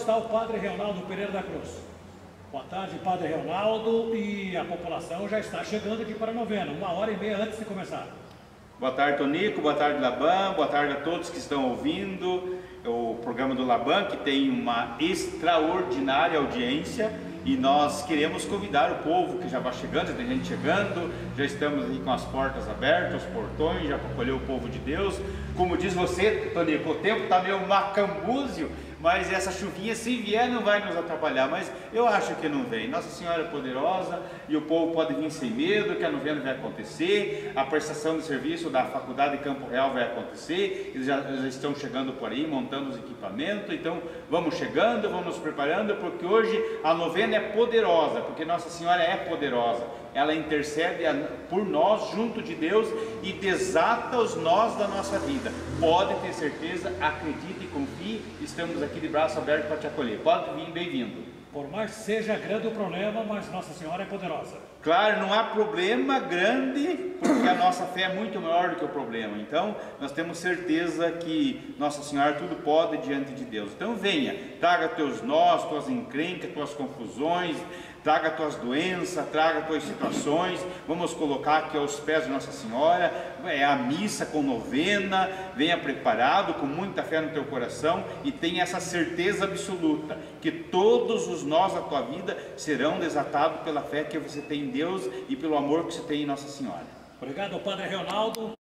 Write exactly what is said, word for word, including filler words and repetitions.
está o Padre Reonaldo Pereira da Cruz. Boa tarde, Padre Reonaldo, e a população já está chegando aqui para a novena, uma hora e meia antes de começar. Boa tarde, Tonico, boa tarde, Laban, boa tarde a todos que estão ouvindo o programa do Laban, que tem uma extraordinária audiência, e nós queremos convidar o povo que já vai chegando, já tem gente chegando, já estamos aqui com as portas abertas, os portões, já para acolher o povo de Deus. Como diz você, Tonico, o tempo está meio macambúzio, mas essa chuvinha, se vier, não vai nos atrapalhar, mas eu acho que não vem. Nossa Senhora é poderosa e o povo pode vir sem medo, que a novena vai acontecer, a prestação de serviço da Faculdade de Campo Real vai acontecer, eles já, já estão chegando por aí, montando os equipamentos, então vamos chegando, vamos nos preparando, porque hoje a novena é poderosa, porque Nossa Senhora é poderosa. Ela intercede por nós junto de Deus e desata os nós da nossa vida. Pode ter certeza, acredite e confie, estamos aqui de braço aberto para te acolher. Pode vir, bem-vindo. Por mais que seja grande o problema, mas Nossa Senhora é poderosa. Claro, não há problema grande, porque a nossa fé é muito maior do que o problema. Então, nós temos certeza que Nossa Senhora tudo pode diante de Deus. Então, venha, traga teus nós, tuas encrencas, tuas confusões, traga tuas doenças, traga tuas situações. Vamos colocar aqui aos pés de Nossa Senhora, é a missa com novena. Venha preparado, com muita fé no teu coração, e tenha essa certeza absoluta, que todos os nós da tua vida serão desatados pela fé que você tem em Deus e pelo amor que você tem em Nossa Senhora. Obrigado, Padre Reonaldo.